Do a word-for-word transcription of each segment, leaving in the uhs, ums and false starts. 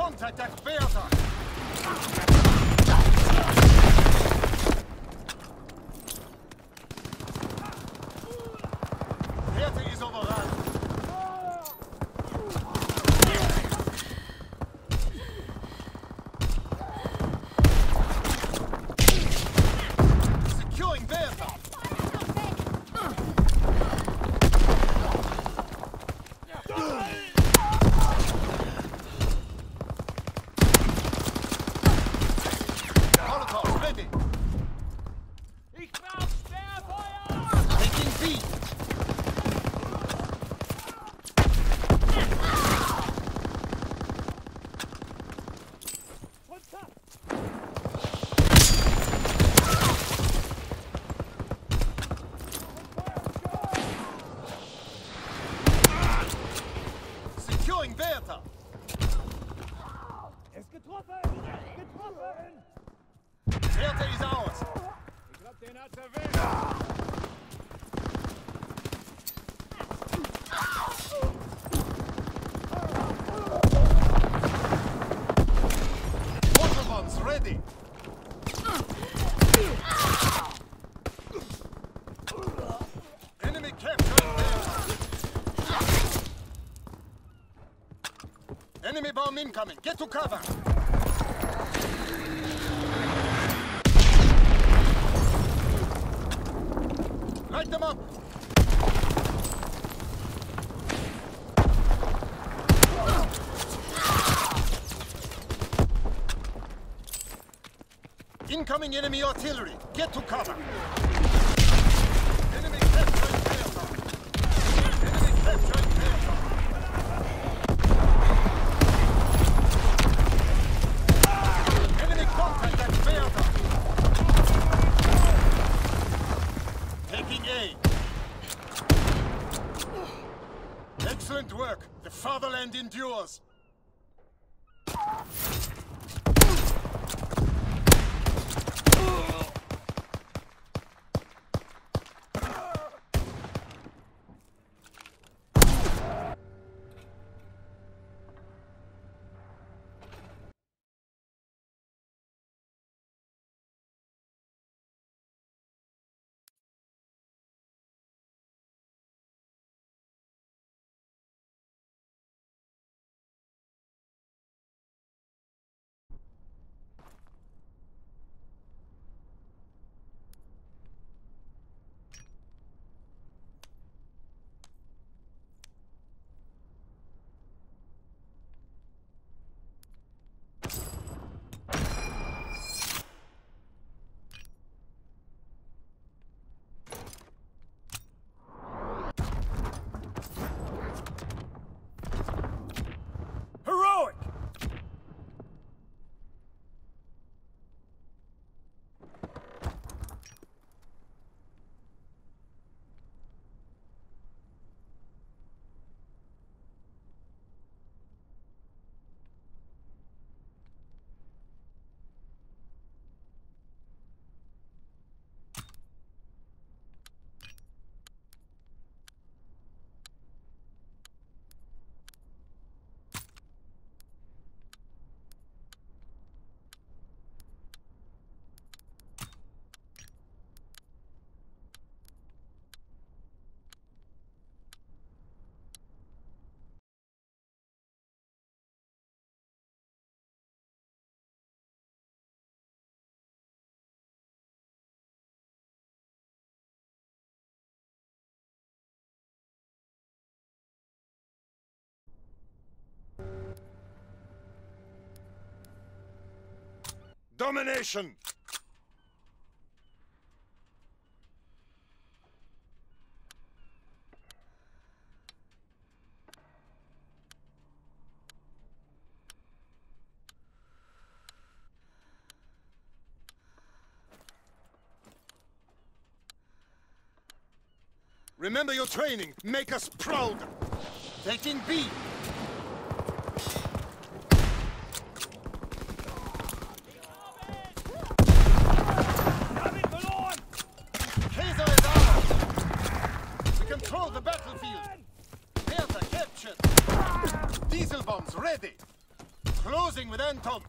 contact at Bertha! Bertha is overrun. Securing Bertha! Securing Bertha! Ist getroffen! Getroffen! Bertha is ours! Ich glaub, den hat's erwischt! Waterbombs ready! Enemy capturing Bertha! Enemy bomb incoming! Get to cover! Light them up! Incoming enemy artillery! Get to cover! Enemy capturing Bertha! Enemy capturing Bertha! Enemy contact at Bertha! Taking A. Excellent work! The fatherland endures! Heroic! Domination! Remember your training. Make us proud. Taking B. Kaiser is ours. We control the battlefield. Bertha captured. Diesel bombs ready. Closing with Anton.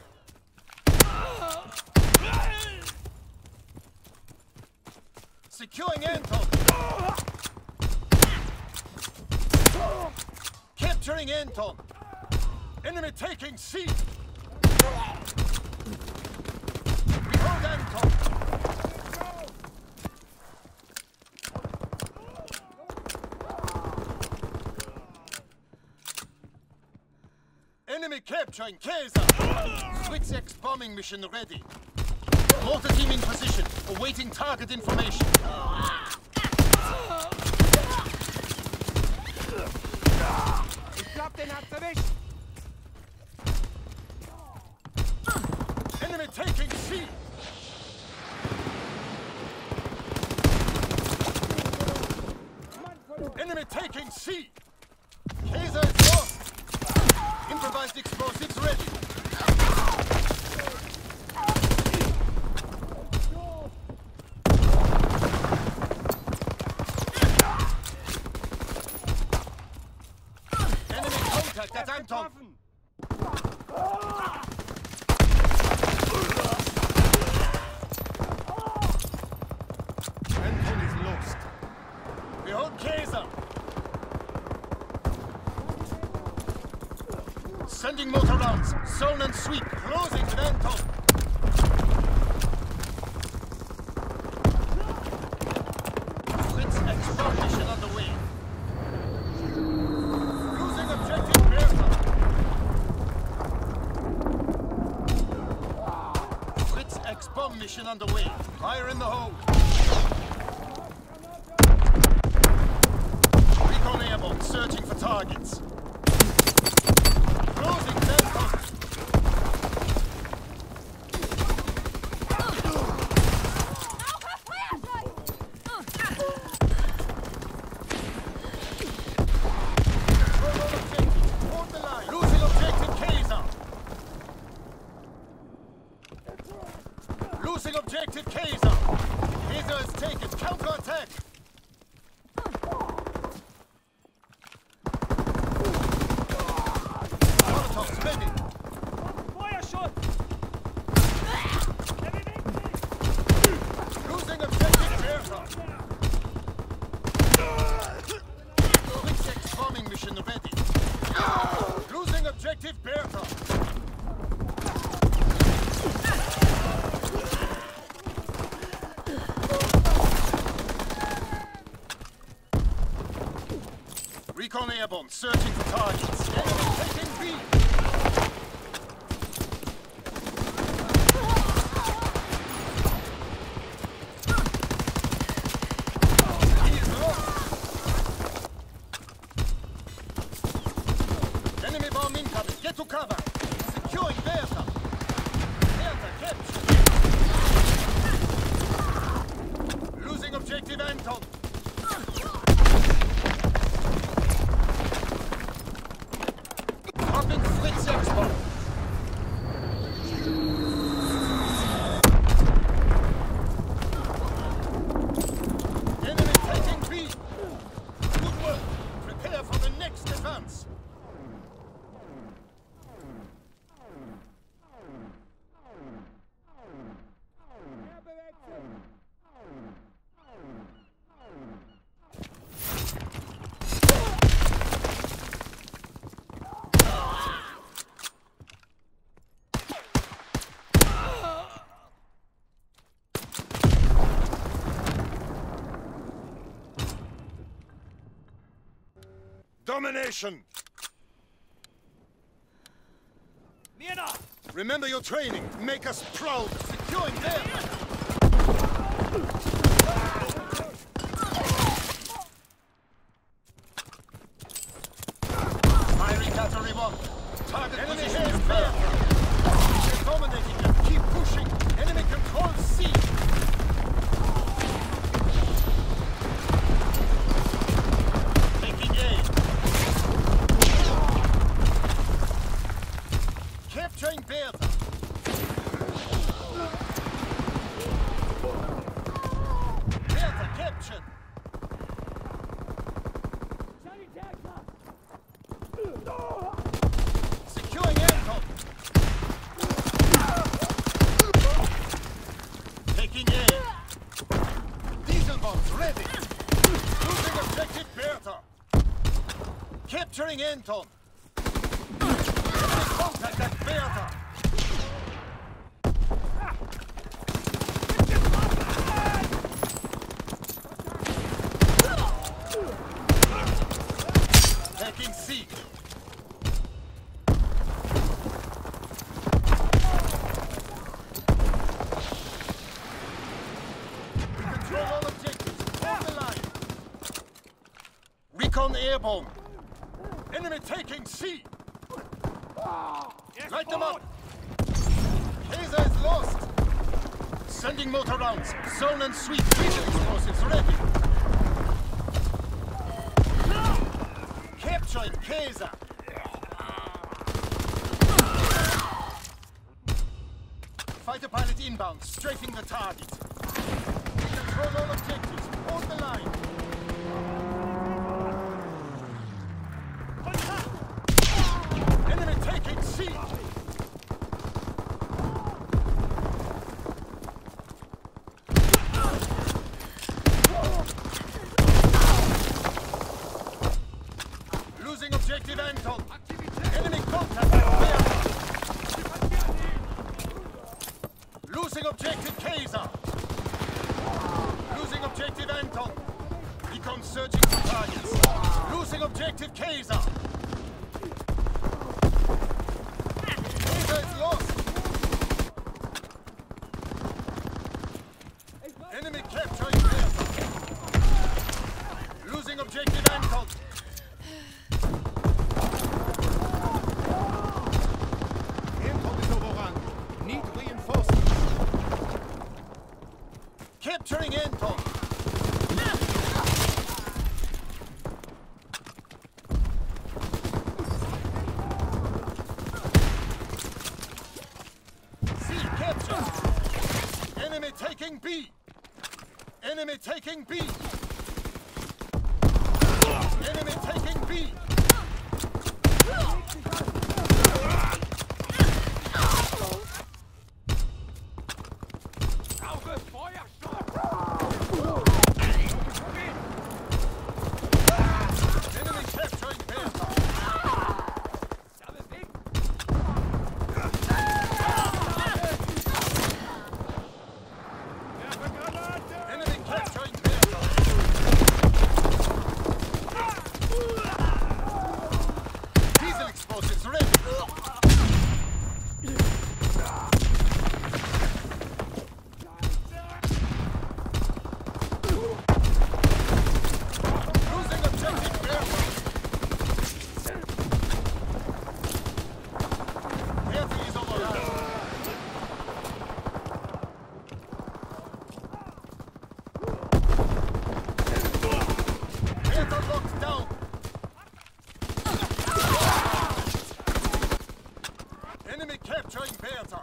Securing Anton. Capturing Anton. Enemy taking C. We hold Anton. Enemy capturing Kaiser. Switch X bombing mission ready. Mortar team in position, awaiting target information. Ich glaub, den hat's erwischt. Enemy taking C. Enemy taking C. Kaiser is lost. Improvised explosives ready. Enemy contact at Anton. Anton is lost. We hold Kaiser. Sending motor rounds. Zone and sweep. Closing with Anton. Fritz X-bomb mission underway. Losing objective Bertha. Fritz X-bomb mission underway. Fire in the hole. Recon airborne searching for targets. Closing Anton. Hold the line. Losing objective Kaiser. Losing objective Kaiser. Kaiser is taken. Counter-attack. Ready. Feuerschutz! Losing objective Bertha. Switch X bombing mission ready. Losing objective Bertha. Recon airborne searching for targets. Enemy taking B. Enemy bomb incoming. Get to cover. Securing Bertha. Bertha captured. Losing objective Anton. Dropping Fritz X-bomb. Enemy taking B. Good work. Prepare for the next advance. Domination! Mirna! Remember your training. Make us proud. Securing them. Firing cavalry one. Target enemy has failed. They're dominating them. Keep pushing. Enemy control C. Taking A. Capturing Bertha. Bertha captured. Securing Anton. Capturing Anton. Enemy contact at Bertha. Taking C. We control all objectives. Hold the line. Recon airborne. Enemy taking C. Yes, Light them up. forward. Kaiser is lost. Sending motor rounds. Zone and sweep diesel explosives ready. Capturing Kaiser. Fighter pilot inbound, strafing the target. We control all objectives. Hold the line. Enemy taking C. Losing objective Anton. Enemy contact at Bertha. Losing objective Kaiser. Losing objective Anton. Recon searching for targets. Losing objective Kaiser. Kaiser is lost. Enemy capturing Bertha. Losing objective Anton. Anton is overrun. Need reinforcement. Capturing Anton. C captured. Enemy taking B. Enemy taking B. Enemy taking B. Auge, Feuerstoff! Enemy capturing Bertha. Sabe weg! Werfe Granate! Enemy capturing Bertha. Diesel explosives ready. Losing objective Bertha. Bertha is overrun. Bertha locked down. Enemy capturing Bertha.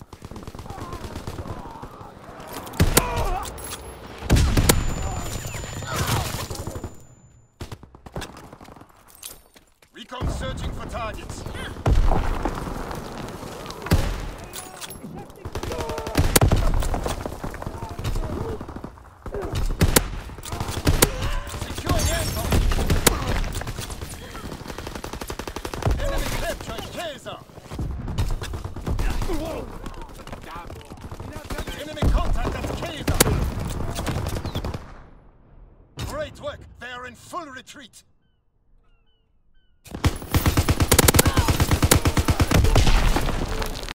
Recon searching for targets. Securing Anton. Enemy capturing Kaiser. Enemy contact at Kaiser. Great work. They are in full retreat.